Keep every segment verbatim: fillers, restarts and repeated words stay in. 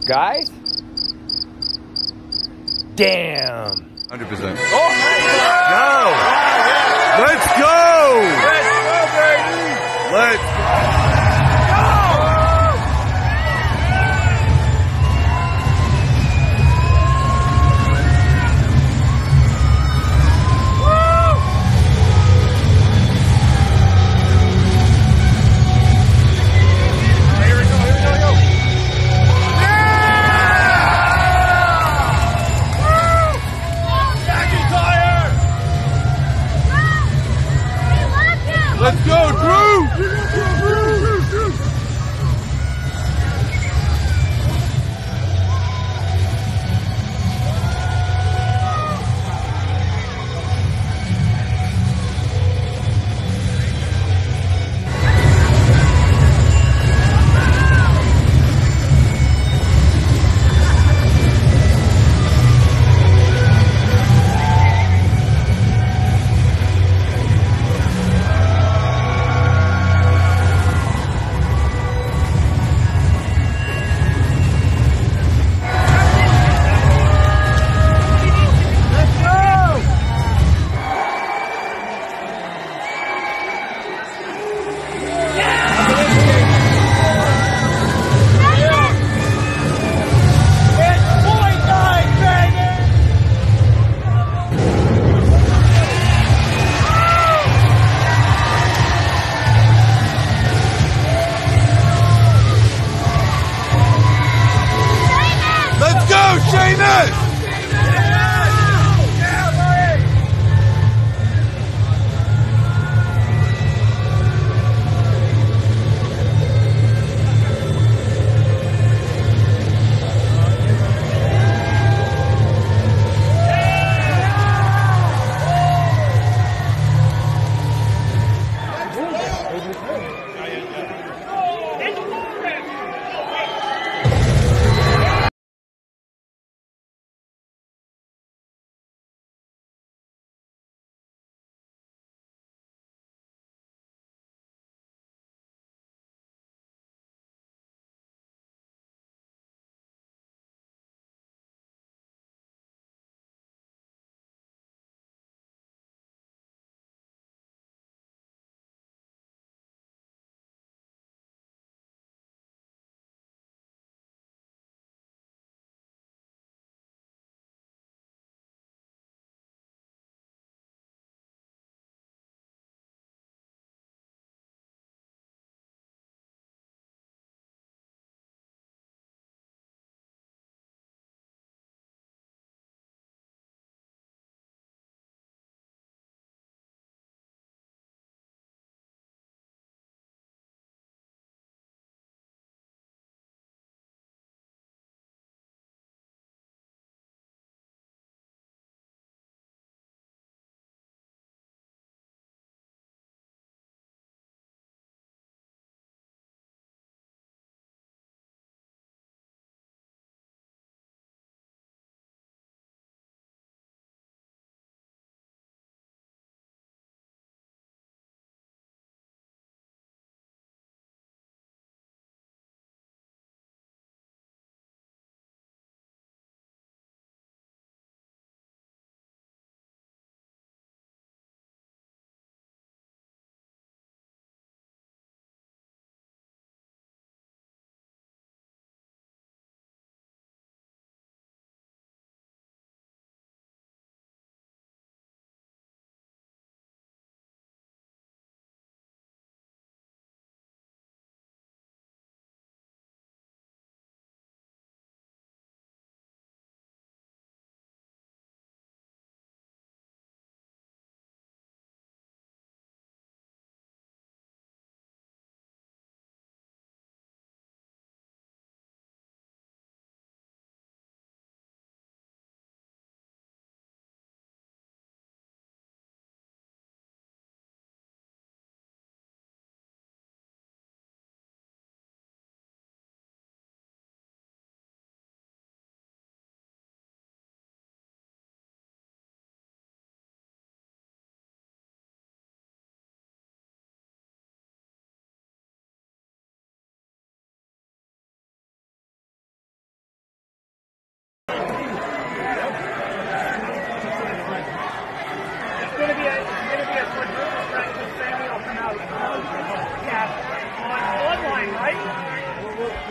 Guys? Damn. one hundred percent. Oh, Go! Let's go! Let's go! Let's go, Drew!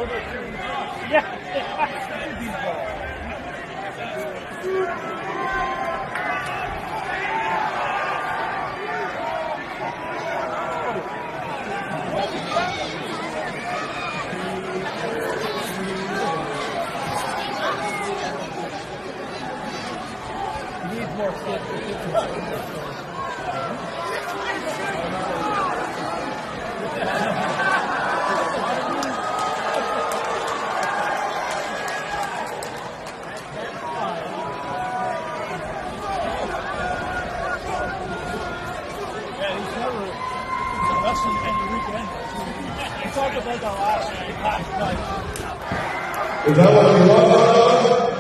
Is that what you want?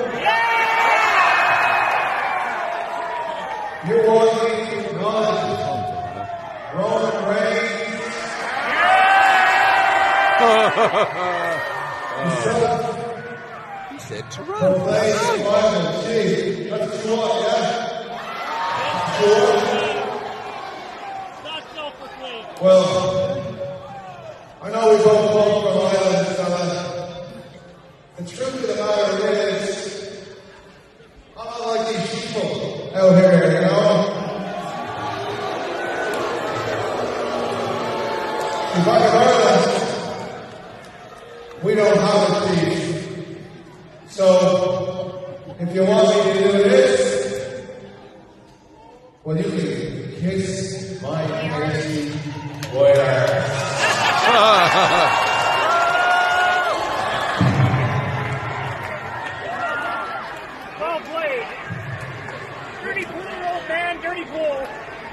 Yeah! You want me run Roman Reigns? Yeah! He said to run. Gee, that's what you want, yeah? Sure. Well, I know we both come from Ireland, fella. The truth of the matter is, I'm not like these people out here, you know? In back in Ireland, we don't have a thief. So, if you want me to do this, well, you can kiss my crazy white ass. Well played. Dirty pool, old man, dirty pool.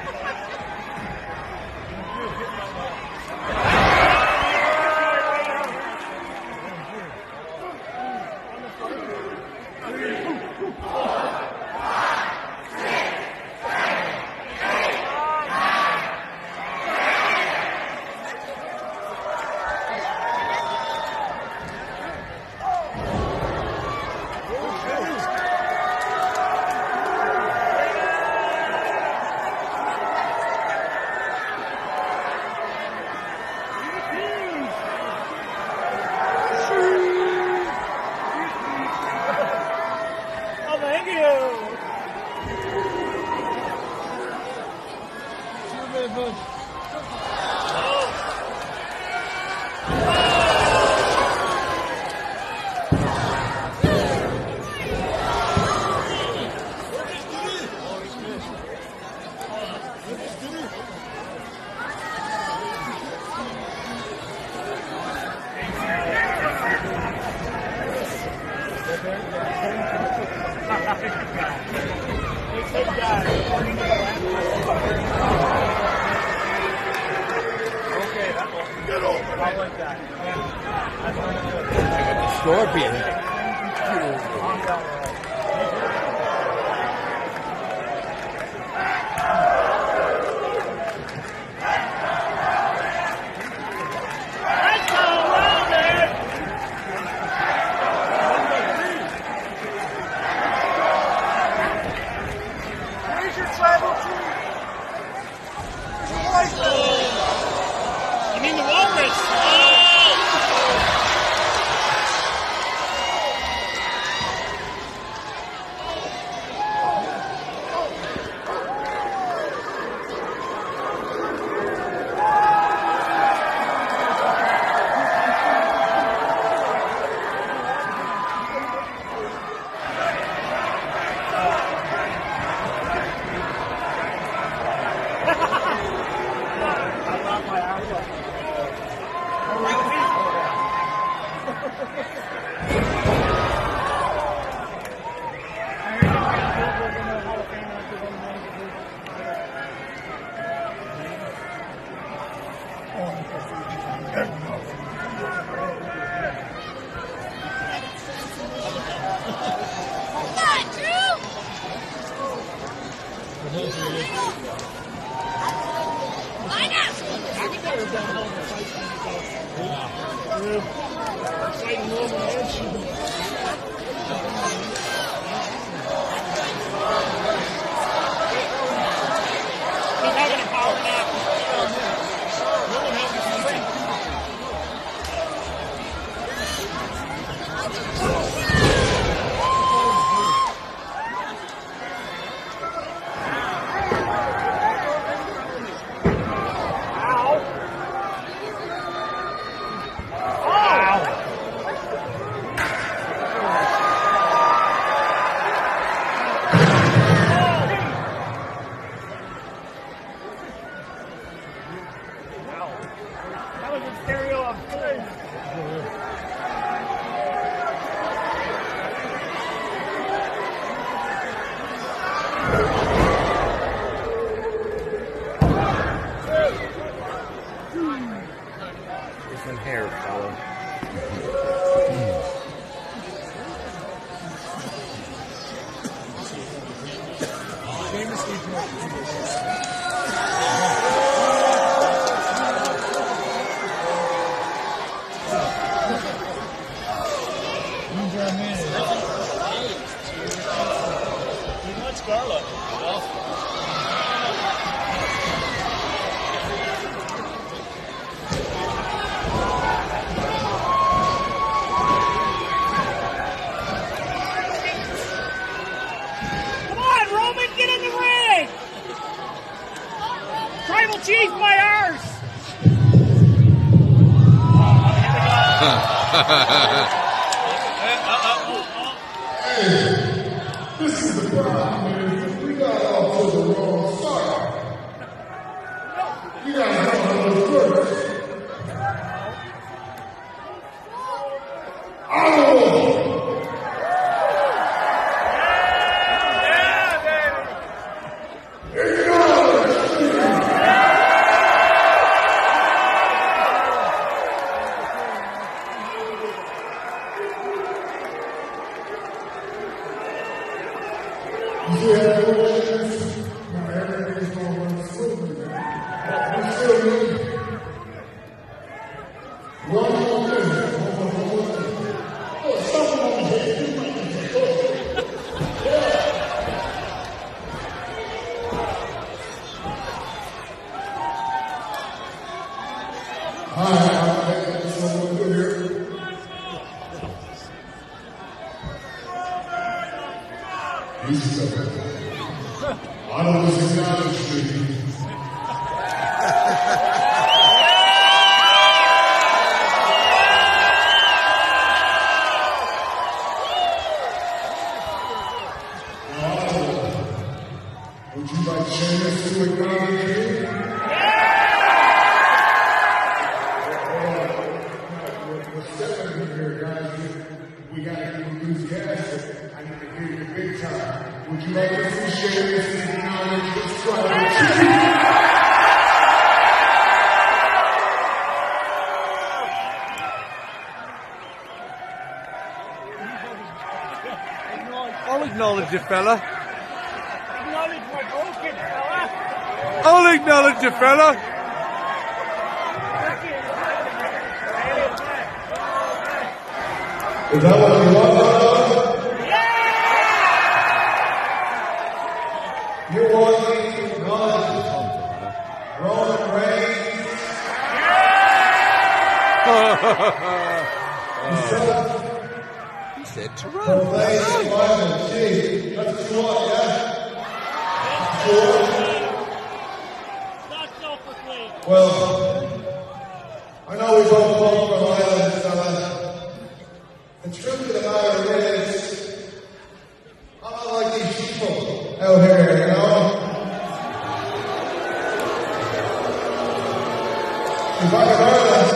Scorpion. You mean the walrus? Different hair color. Scarlet. Come on, Roman, get in the ring! Tribal Chief, my arse! This is the problem, man. We got off to the wrong start. You gotta come on the first. Oh! You see that bullshit? Now everything's going to run smoothly, man. We still need one more thing. One more, one more thing. Oh, something on the head. All right, all right. That's what we'll do here. Easy up. I don't listen to the street. Would you like Sheamus to acknowledge you? We're stepping in here, guys. We got to use gas. I need to hear you big time. Would you like to see Sheamus acknowledge this tribal chief? I'll acknowledge you, fella. Acknowledge my broken, fella. I'll acknowledge you, fella. Is that what you want, brother? You want me to acknowledge Roman Reigns? You said He said to the run. place is violent. Gee, that's what you want, yeah? Sure. Not self-proclaimed. Well, I know we both come from Ireland, fella. The truth of the matter is, I'm not like these people out here, you know? In back in Ireland,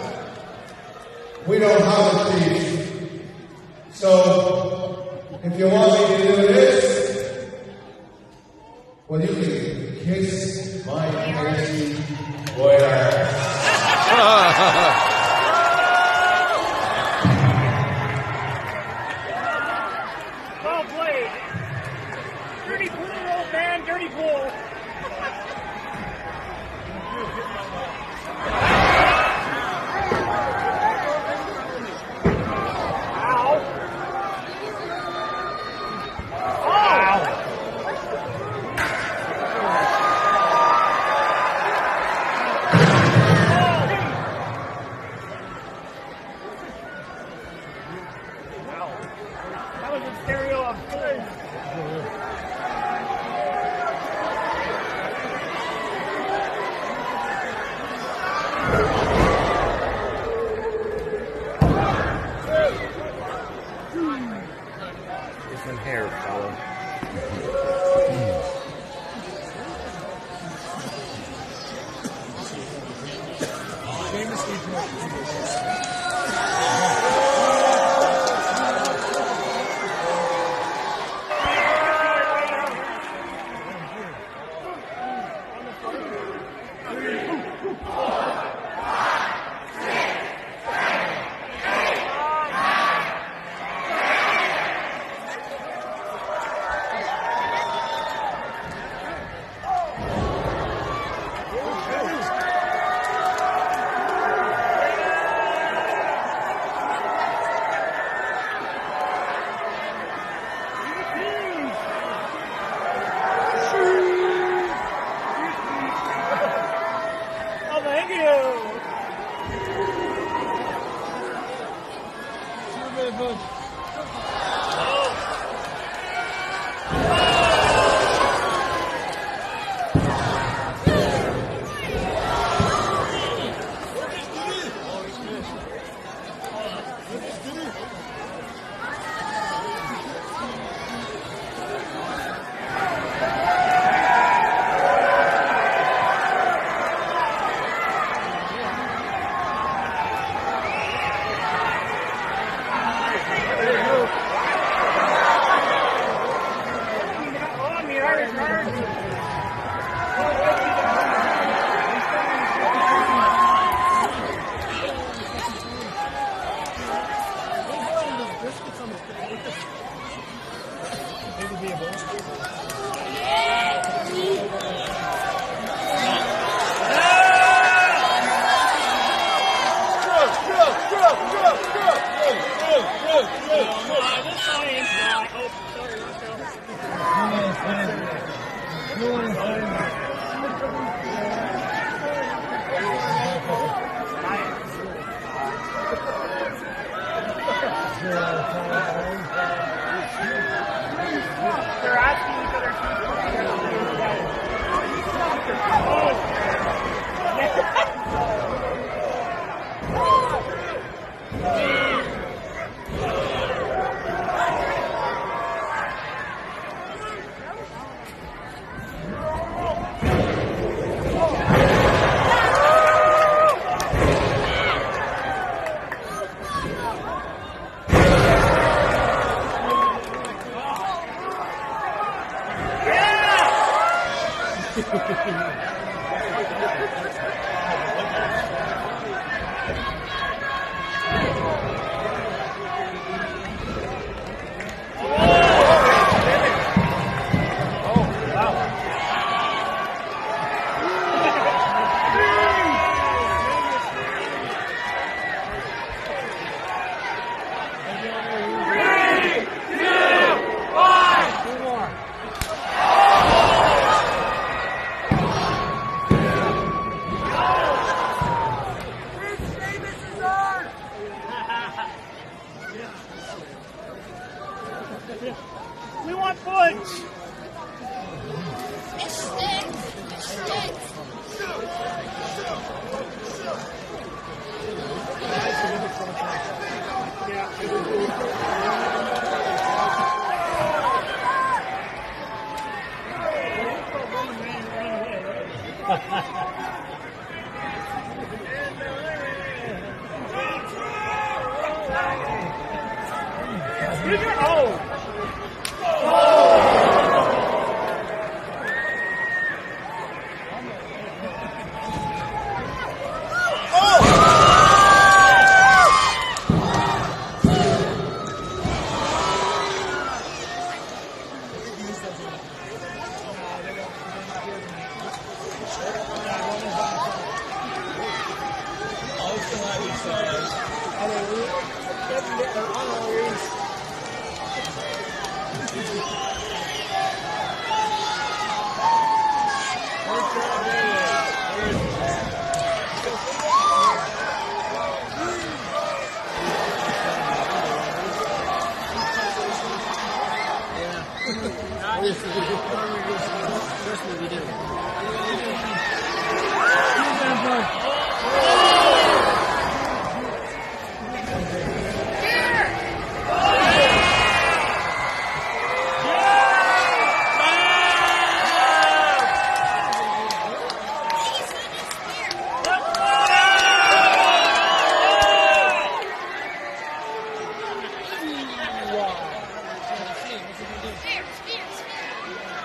we don't have a thief. So, if you want me to do this, well, you can kiss my crazy boy ass. Well played. Dirty pool, old man, dirty pool. Ow. Ow. That was a stereo of fools. Different hair color. We want footage. It stinks. It stinks. Oh! Spear, spear, spear.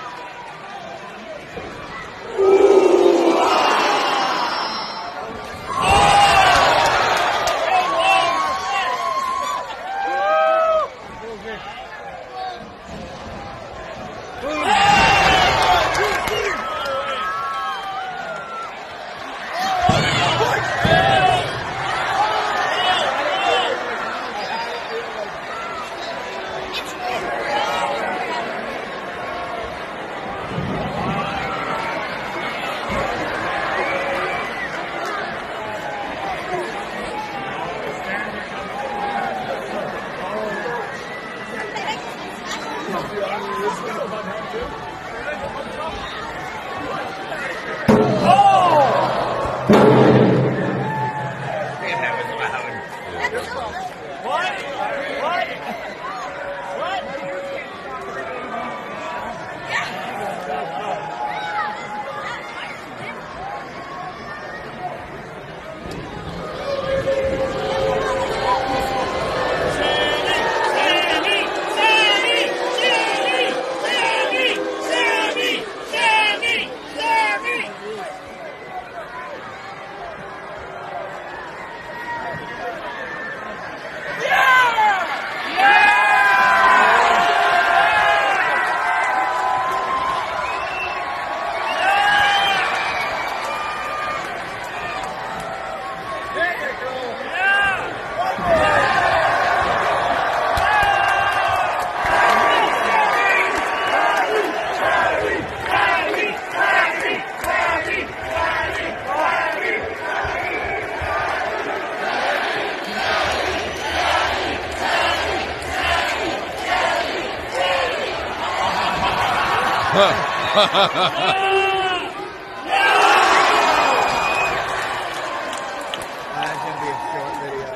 That's gonna be a short video.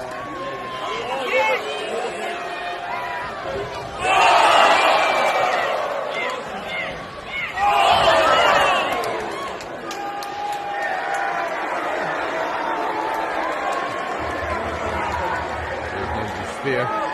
Spear.